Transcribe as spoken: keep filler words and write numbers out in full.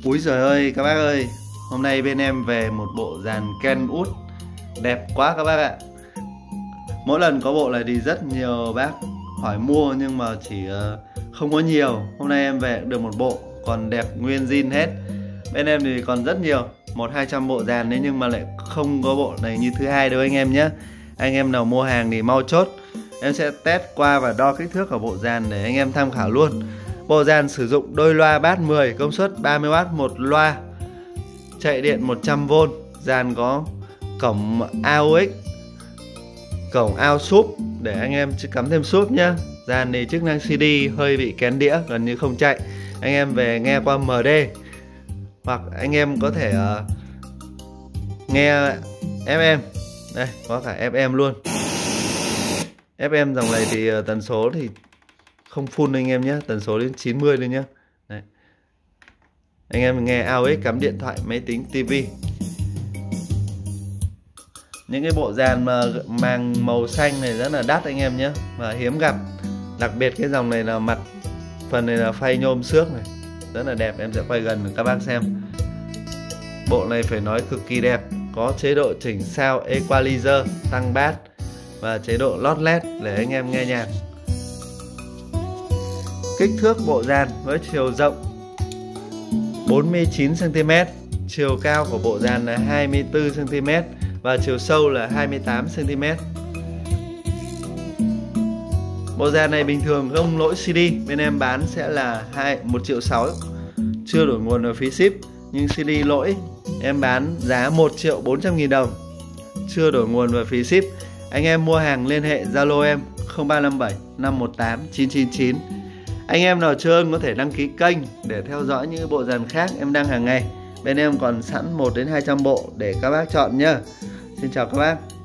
Úi giời ơi các bác ơi, hôm nay bên em về một bộ dàn Kenwood đẹp quá các bác ạ. Mỗi lần có bộ này thì rất nhiều bác hỏi mua nhưng mà chỉ không có nhiều. Hôm nay em về được một bộ còn đẹp nguyên zin hết. Bên em thì còn rất nhiều, một hai trăm bộ dàn đấy, nhưng mà lại không có bộ này như thứ hai đâu anh em nhé. Anh em nào mua hàng thì mau chốt. Em sẽ test qua và đo kích thước của bộ dàn để anh em tham khảo luôn. Bộ dàn sử dụng đôi loa bass mười, công suất ba mươi oát một loa, chạy điện một trăm vôn. Dàn có cổng a u ích, cổng out sub để anh em cắm thêm sub nhá. Dàn thì chức năng xê đê hơi bị kén đĩa, gần như không chạy. Anh em về nghe qua em đê, hoặc anh em có thể uh, nghe ép em. Đây, có cả ép em luôn. ép em dòng này thì uh, tần số thì không full anh em nhé, tần số đến chín mươi thôi nhé. Đấy. Anh em nghe a u ích cắm điện thoại, máy tính, tivi. Những cái bộ dàn mà màng màu xanh này rất là đắt anh em nhé, và hiếm gặp. Đặc biệt cái dòng này là mặt phần này là phay nhôm xước này, rất là đẹp. Em sẽ quay gần để các bác xem. Bộ này phải nói cực kỳ đẹp, có chế độ chỉnh sound equalizer, tăng bass và chế độ lót led để anh em nghe nhạc. Kích thước bộ dàn với chiều rộng bốn mươi chín xăng ti mét, chiều cao của bộ dàn là hai mươi tư xăng ti mét và chiều sâu là hai mươi tám xăng ti mét. Bộ dàn này bình thường không lỗi xê đê, bên em bán sẽ là một triệu sáu, chưa đổi nguồn và phí ship. Nhưng xê đê lỗi em bán giá một triệu bốn trăm nghìn đồng, chưa đổi nguồn và phí ship. Anh em mua hàng liên hệ Zalo em không ba năm bảy năm một tám chín chín chín. Anh em nào chưa có thể đăng ký kênh để theo dõi những bộ dàn khác em đăng hàng ngày. Bên em còn sẵn một đến hai trăm bộ để các bác chọn nhé. Xin chào các bác.